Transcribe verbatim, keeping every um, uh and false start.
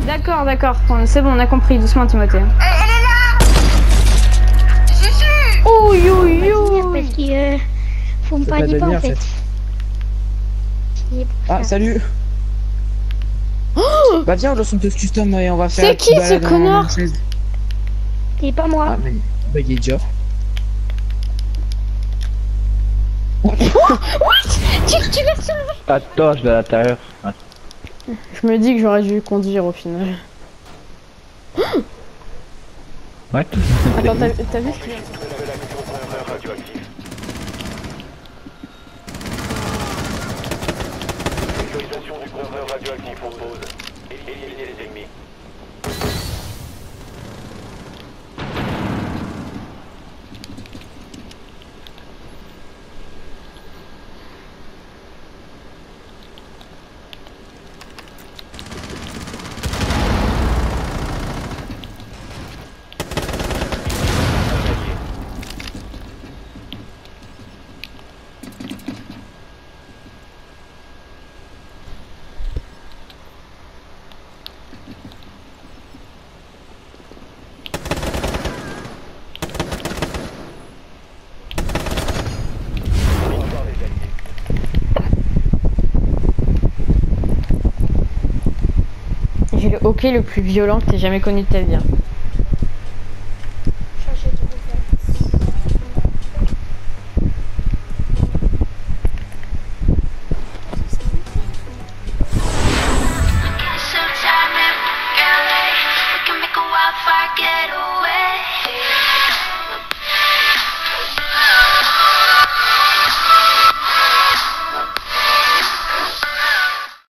D'accord, d'accord. C'est bon, on a compris. Doucement, Timothée. Elle, elle est là. Jésus. Oh yo Faut yo. pas dire parce que euh, faut me C'est paniquer pas pas Dani, en en fait. fait. C'est pour Ah, ça. salut. Oh, Bah viens, on lance une pause custom et on va faire c'est une petite qui ce balade en connard? chaise. C'est pas moi. Ah, mais bah, il est déjà. Tu, tu l'as sauvé. Attends, je vais à l'intérieur. Je me dis que j'aurais dû conduire au final. Ouais. Attends, t'as t'as vu ce qu'il y a? Localisation du conteneur radioactif en pause. Éliminez les ennemis. J'ai le hockey le plus violent que t'aies jamais connu de ta vie. Hein.